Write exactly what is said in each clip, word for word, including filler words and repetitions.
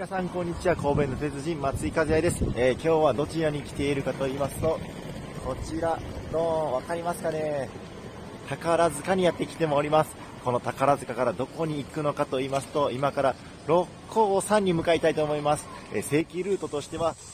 皆さんこんにちは。神戸の鉄人松井和也です。えー、今日はどちらに来ているかと言いますと、こちらのわかりますかね、宝塚にやってきてもおります。この宝塚からどこに行くのかと言いますと、今から六甲山に向かいたいと思います。えー、正規ルートとしては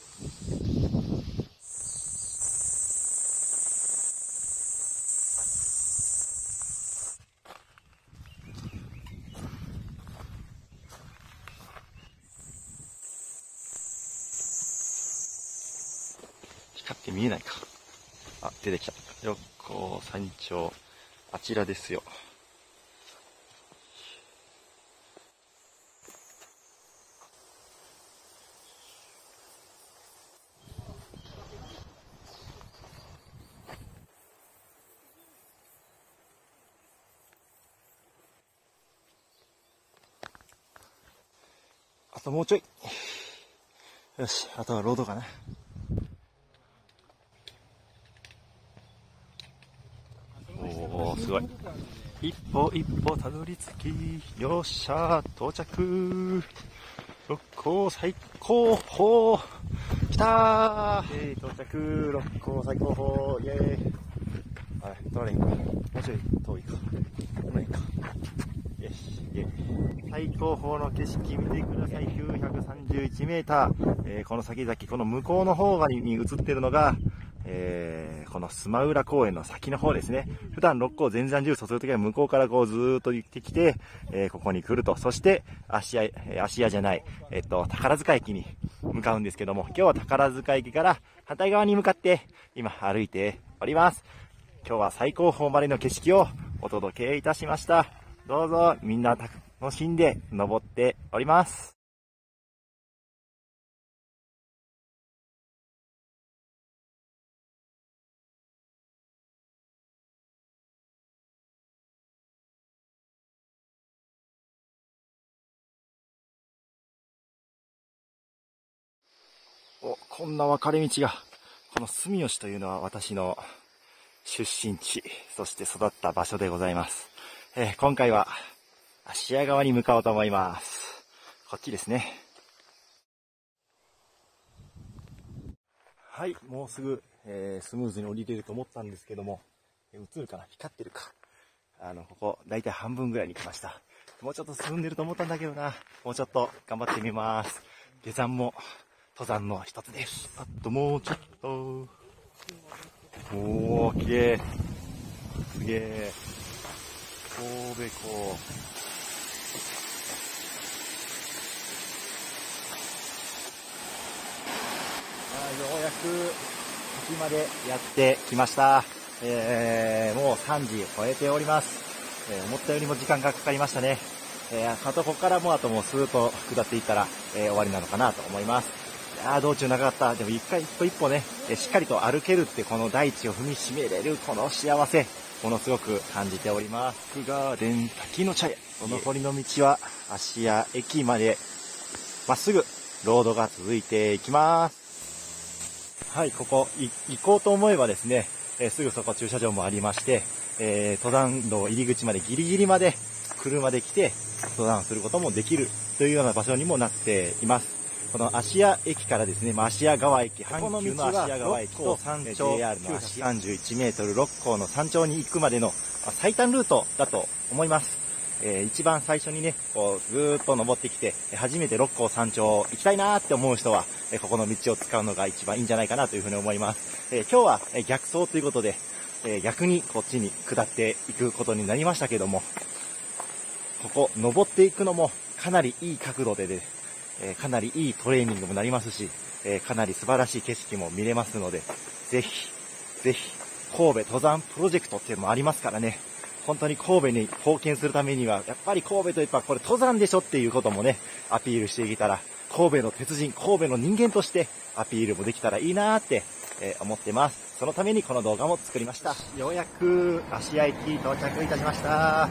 光って見えないか。あ、出てきた。六甲山頂、あちらですよ。あともうちょい。よし、あとはロードかな。おー、すごい。一歩一歩たどり着き、よっしゃー、到着。六甲最高峰。来たー。えー、到着。六甲最高峰。イェーイ。あれ、取られんか。もうちょい遠いか。取られんか。よし、イェーイ。最高峰の景色見てください。きゅうひゃくさんじゅういちメーター。えー、この先々、この向こうの方に映ってるのが、えー、この須磨浦公園の先の方ですね。普段六甲全山縦走するときは向こうからこうずーっと行ってきて、えー、ここに来ると。そして、芦屋、芦屋じゃない、えっと、宝塚駅に向かうんですけども、今日は宝塚駅から反対側に向かって今歩いております。今日は最高峰までの景色をお届けいたしました。どうぞみんな楽しんで登っております。お、こんな分かれ道が。この住吉というのは私の出身地、そして育った場所でございます。えー、今回は芦屋川に向かおうと思います。こっちですね。はい、もうすぐ、えー、スムーズに降りれると思ったんですけども、映るかな、光ってるか。あの、ここ、だいたい半分ぐらいに来ました。もうちょっと進んでると思ったんだけどな。もうちょっと頑張ってみます。下山も登山の一つです。あともうちょっと。おー、綺麗。すげえ。神戸港。ようやく先までやってきました。えー、もうさんじ超えております。えー、思ったよりも時間がかかりましたね。えー、あとここからもうあともうスーッと下っていったら、えー、終わりなのかなと思います。いやー、道中長かった。でも一回一歩一歩ね、えー、しっかりと歩けるってこの大地を踏みしめれるこの幸せ、ものすごく感じております。福ガーデン滝の茶屋。その残りの道は芦屋駅までまっすぐロードが続いていきます。はい、ここ行こうと思えばですね、えー、すぐそこ駐車場もありまして、えー、登山道入り口までギリギリまで車で来て登山することもできるというような場所にもなっています。この芦屋駅からですね、芦屋川駅、阪急の芦屋川駅と山頂 ジェイアール の芦屋さんじゅういちメートル六甲の山頂に行くまでの最短ルートだと思います。えー、一番最初にね、こう、ずーっと登ってきて、初めて六甲山頂行きたいなーって思う人は、えー、ここの道を使うのが一番いいんじゃないかなというふうに思います。えー、今日は、えー、逆走ということで、えー、逆にこっちに下っていくことになりましたけども、ここ、登っていくのもかなりいい角度でね、えー、かなりいいトレーニングもなりますし、えー、かなり素晴らしい景色も見れますので、ぜひ、ぜひ、神戸登山プロジェクトっていうのもありますからね、本当に神戸に貢献するためには、やっぱり神戸といえばこれ登山でしょっていうこともね、アピールしていけたら、神戸の鉄人、神戸の人間としてアピールもできたらいいなーって、えー、思ってます。そのためにこの動画も作りました。ようやく芦屋駅到着いたしました。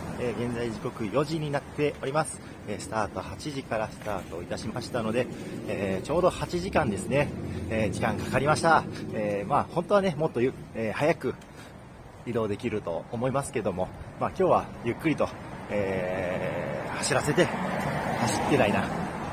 えー、現在時刻よじになっております。えー、スタートはちじからスタートいたしましたので、えー、ちょうどはちじかんですね、えー、時間かかりました。えー、まあ本当はね、もっとゆ、えー、早く移動できると思いますけども、まあ今日はゆっくりと、えー、走らせて、走ってないな。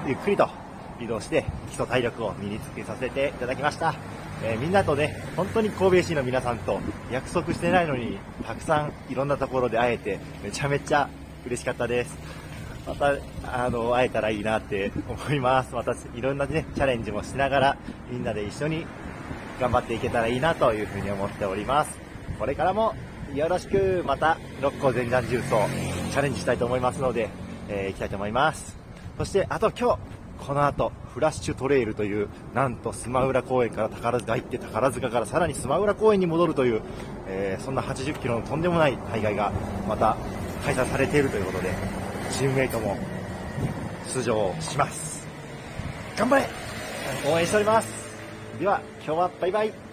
ゆっくりと移動して基礎体力を身につけさせていただきました。えー、みんなとね、本当に神戸市の皆さんと約束してないのにたくさんいろんなところで会えてめちゃめちゃ嬉しかったです。またあの会えたらいいなって思います。またいろんなねチャレンジもしながらみんなで一緒に頑張っていけたらいいなというふうに思っております。これからもよろしく。また六甲全山重走チャレンジしたいと思いますので、えー、行きたいと思います。そしてあと今日この後フラッシュトレイルというなんとスマウラ公園から宝塚行って宝塚からさらにスマウラ公園に戻るという、えー、そんなはちじゅっキロのとんでもない大会がまた開催されているということでチームメイトも出場します。頑張れ、応援しております。では今日はバイバイ。